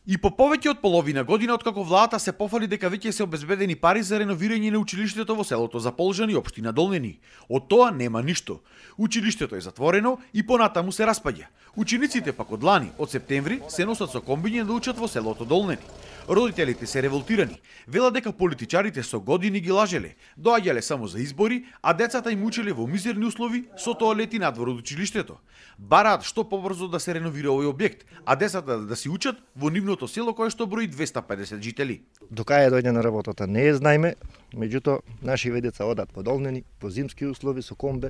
И по повеќе од половина година откако владата се пофали дека веќе се обезбедени пари за реновирање на училиштето во селото Заполжани, општина Долнени. Од тоа нема ништо. Училиштето е затворено и понатаму се распаѓа. Учениците пак од лани, од септември, се носат со комбиња да учат во селото Долнени. Родителите се револтирани. Велат дека политичарите со години ги лажеле, доаѓале само за избори, а децата им учеле во мизерни услови со тоалети надвор од училиштето. Бараат што побрзо да се реновира овој објект, а децата да си учат во нивното село кое што брои 250 жители. До кај дојде на работата не е знаеме, меѓутоа наши деца одат по Долнени, по зимски услови со комбе.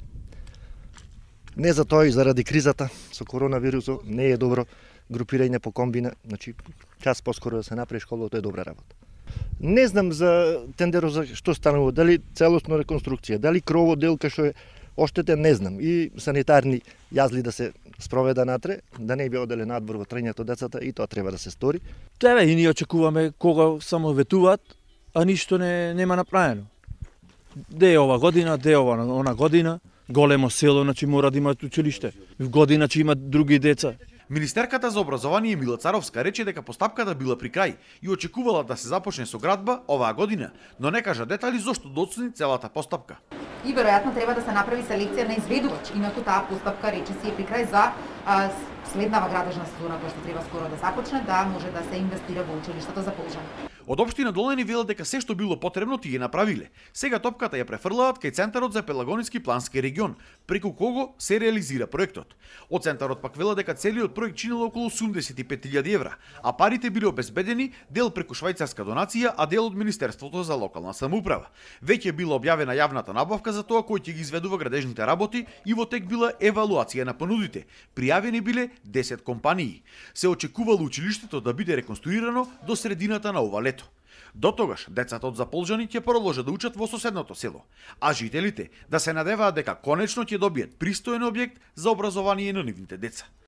Не за тоа и заради кризата со коронавирусот не е добро групирање по комбина, значи час поскоро да се направи школа, тоа е добра работа. Не знам за тендерот за што станува, дали целосно реконструкција, дали кровот делка што е оштетен, не знам. И санитарни јазли да се спроведа натре, да не би оделе надвор во трењето децата, и тоа треба да се стори. Тебе и ние очекуваме кога само ветуваат, а ништо нема направено. Де е ова година, де е она година, големо село, значи мора да имаат училиште. В година че имат други деца. Министерката за образование Мила Царовска рече дека постапката била при крај и очекувала да се започне со градба оваа година, но не кажа детали зошто доцни целата постапка. И веројатно треба да се направи селекција на изведувач, инаку таа постапка рече си е при крај за следнава градежна сезона која што треба скоро да започне, да може да се инвестира во училиштата за Полжани. Од општина Долнени велат дека се што било потребно тие направиле. Сега топката ја префрлаат кај Центарот за Пелагонски плански регион, преку кого се реализира проектот. Од Центарот пак велат дека целиот проект чинел околу 85.000 евра, а парите биле обезбедени дел преку швајцарска донација, а дел од Министерството за локална самоуправа. Веќе била објавена јавната набавка за тоа кој ќе ги изведува градежните работи и во тек била евалуација на понудите. Пријавени биле 10 компании. Се очекувало училиштето да биде реконструирано до средината на ова лето. До тогаш, децата од Заполжани ќе продолжат да учат во соседното село, а жителите да се надеваат дека конечно ќе добијат пристоен објект за образование на нивните деца.